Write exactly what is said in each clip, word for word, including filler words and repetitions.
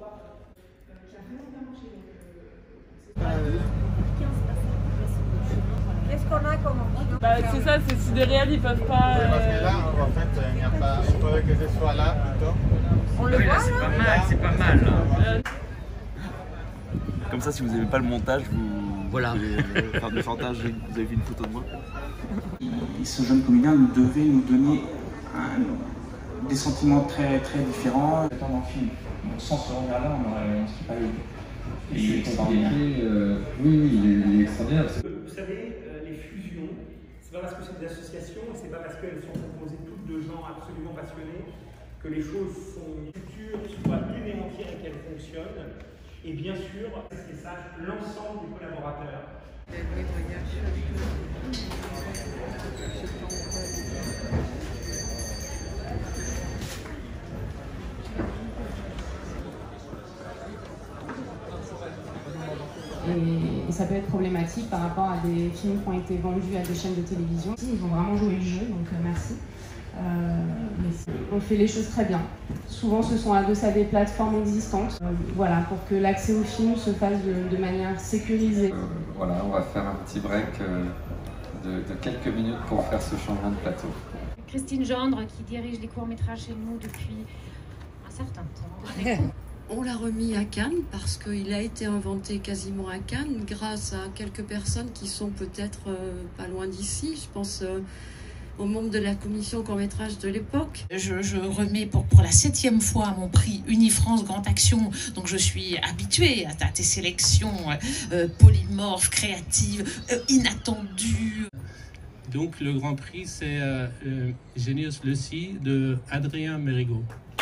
Qu'est-ce qu'on a comme option? Bah, c'est ça, c'est si des réels ils peuvent pas. Oui, parce que là, en fait, il n'y a pas. Il faudrait que ce soit là plutôt. On le voit, c'est pas mal, c'est pas mal. Euh... Comme ça, si vous n'aimez pas le montage, vous voilà. pouvez faire du chantage, vous avez vu une photo de moi. Et ce jeune comédien devait nous donner un, des sentiments très, très différents. Dans le film, donc sans ce regard-là, on ne serait pas eu. Et il est extraordinaire. Euh, oui, oui, il est, il est extraordinaire. Vous savez, euh, les fusions, c'est pas parce que c'est des associations et c'est pas parce qu'elles sont composées toutes de gens absolument passionnés que les choses sont futures, soient une et entière et qu'elles fonctionnent. Et bien sûr, c'est ça, l'ensemble des collaborateurs. Et, et ça peut être problématique par rapport à des films qui ont été vendus à des chaînes de télévision. Ils vont vraiment jouer le jeu, donc euh, merci. Euh, mais on fait les choses très bien. Souvent, ce sont à deçà des plateformes existantes. Euh, voilà, pour que l'accès au film se fasse de, de manière sécurisée. Euh, voilà, on va faire un petit break euh, de, de quelques minutes pour faire ce changement de plateau. Christine Gendre, qui dirige les courts-métrages chez nous depuis un certain temps. On l'a remis à Cannes parce qu'il a été inventé quasiment à Cannes grâce à quelques personnes qui sont peut-être euh, pas loin d'ici. Je pense euh, aux membres de la commission court-métrage de l'époque. Je, je remets pour, pour la septième fois mon prix Unifrance Grande Action, donc je suis habituée à, à tes sélections euh, polymorphes, créatives, euh, inattendues. Donc le grand prix c'est euh, euh, Genius Lucie de Adrien Mérigot.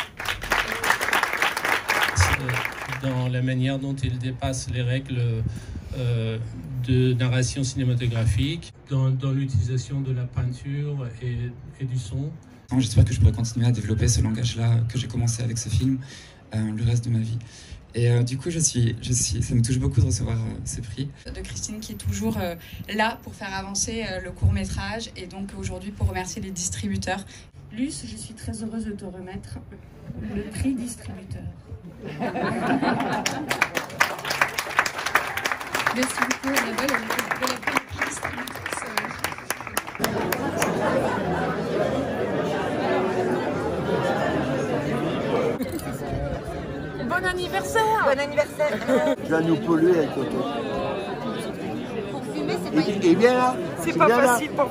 Dans la manière dont il dépasse les règles euh, de narration cinématographique, dans, dans l'utilisation de la peinture et, et du son. J'espère que je pourrai continuer à développer ce langage-là que j'ai commencé avec ce film euh, le reste de ma vie. Et euh, du coup, je suis, je suis, ça me touche beaucoup de recevoir euh, ce prix. De Christine qui est toujours euh, là pour faire avancer euh, le court-métrage et donc aujourd'hui pour remercier les distributeurs. Luce, je suis très heureuse de te remettre le prix distributeur. Merci beaucoup, Annabelle, de la prix distributrice. Bon anniversaire! Bon anniversaire! Tu vas nous polluer avec Toto. Pour fumer, c'est pas Et, et bien là! C'est pas facile pour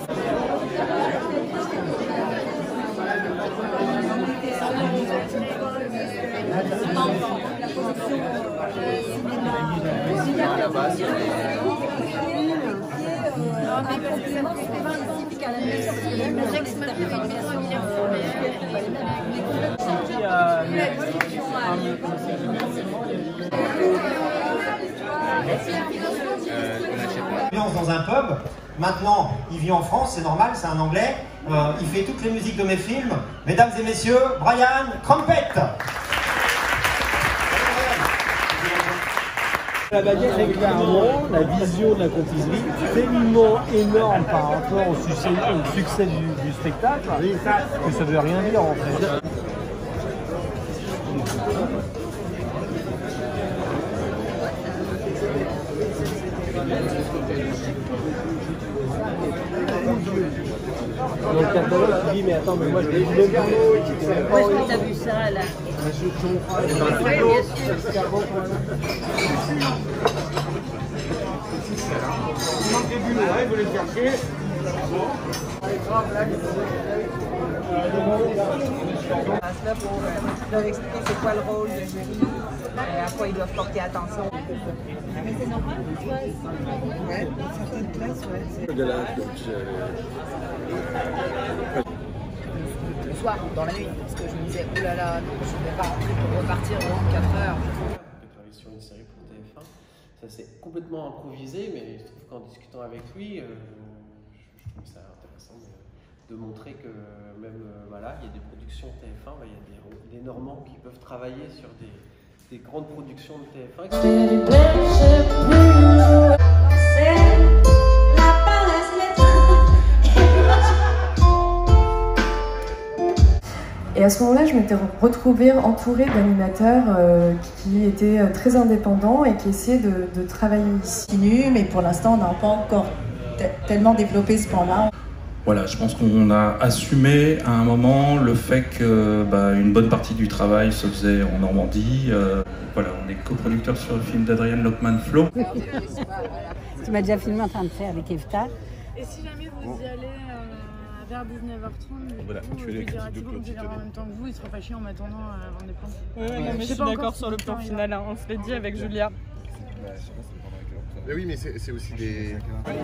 dans un pub. Maintenant, il vit en France, c'est normal, c'est un Anglais. Euh, il fait toutes les musiques de mes films. Mesdames et messieurs, Brian Crumpet. La baguette avec clairement la vision de la confiserie, tellement énorme par rapport au succès, au succès du, du spectacle, que ça veut rien dire en fait. Dans le catalogue, tu dis mais attends, mais moi je l'ai vu même pas. Où est-ce que tu as vu ça là? Oui, bien sûr. Il manque des bulles, il faut les chercher. Là pour leur expliquer c'est quoi le rôle de jury, à quoi ils doivent porter attention. Mais c'est normal que tu sois ouais, dans certaines classes, ouais. Le soir, dans la nuit, parce que je me disais, oh là là, non, je ne vais pas rentrer pour repartir dans quatre heures. J'ai travaillé sur une série pour T F un, ça s'est complètement improvisé, mais je trouve qu'en discutant avec lui, euh, je trouve ça intéressant de, de montrer que même, euh, voilà, il y a des productions T F un, bah, il y a des, des Normands qui peuvent travailler sur des, des grandes productions de T F un. Et à ce moment-là, je m'étais retrouvée entourée d'animateurs euh, qui étaient très indépendants et qui essayaient de, de travailler ici. Mais pour l'instant, on n'a pas encore tellement développé ce pan-là. Voilà, je pense qu'on a assumé à un moment le fait que bah, une bonne partie du travail se faisait en Normandie. Euh, voilà, on est coproducteur sur le film d'Adrienne Lockman-Flo. Tu m'as déjà filmé en train de faire avec Evta. Et si jamais vous y allez euh, vers dix-neuf heures trente, voilà, coup, tu es les critiques de Thibaut, Claude en même temps que vous, il sera pas chiant en m'attendant euh, avant des plans. Ouais, Ouais, non, mais je je suis sais pas d'accord encore sur le plan final, hein, on se l'est dit avec Julia. Mais oui, mais c'est aussi des...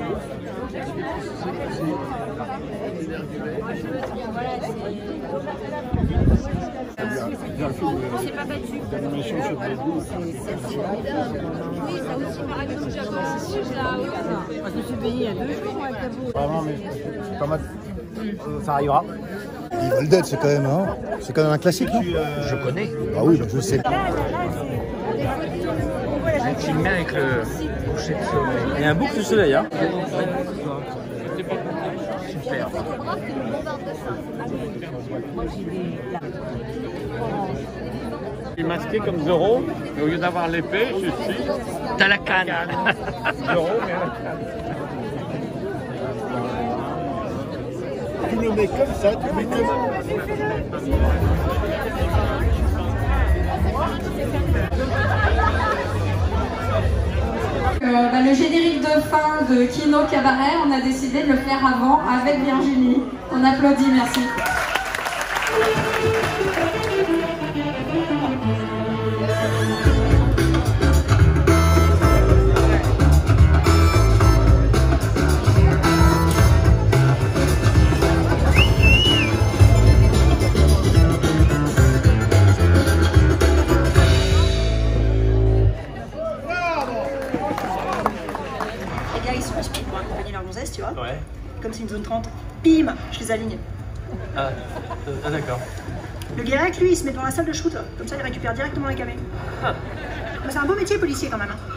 On s'est pas battu. Oui, ça aussi, par exemple, j'avance là. Je me suis payée il y a deux jours à Cabo. Vraiment, mais c'est pas mal. Ça arrivera. Evil Dead, c'est quand même, hein, c'est quand même un classique, non? Je connais. Ah oui, je sais. Je filme bien avec le coucher de soleil. Il y a un boucle de soleil, hein. Super. Je suis masqué comme Zorro, mais au lieu d'avoir l'épée, je suis... T'as la canne. Zorro, mais à la canne. Tu le mets comme ça, tu le mets comme Euh, bah, le générique de fin de Kino Cabaret, on a décidé de le faire avant avec Virginie. On applaudit, merci. Tu vois, ouais. Comme c'est une zone trente, bim, je les aligne. Ah, ah d'accord. Le Guérec, lui, il se met dans la salle de shoot, comme ça il récupère directement les camés. Ah. C'est un beau métier policier quand même. Hein.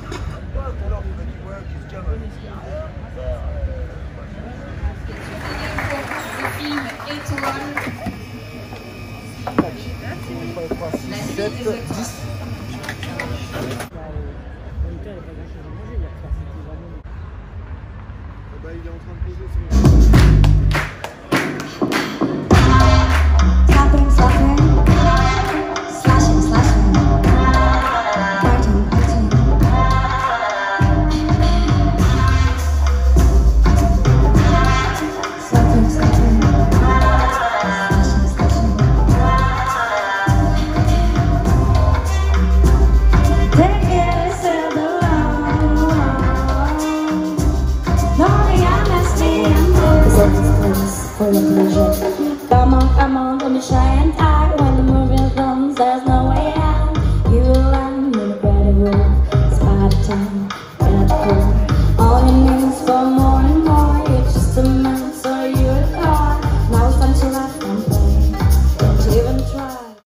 Il est en train de poser son... Slapping, slapping, slashing, slashing, biting, biting. Slapping, slapping, slashing, slashing. Take it, sail the for your pleasure. Come on, come on, don't be shy and tight. When the movie comes, there's no way out. You and me, incredible. It's party time, get cool. All you need is for